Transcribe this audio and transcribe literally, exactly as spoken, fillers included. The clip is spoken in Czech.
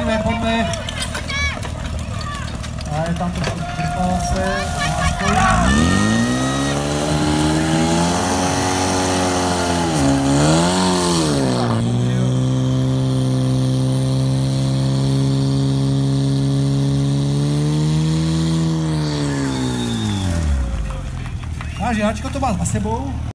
pojďme, pojďme. A je tam trošku vypala se, náskoj. Máš, Jáčko to má za sebou.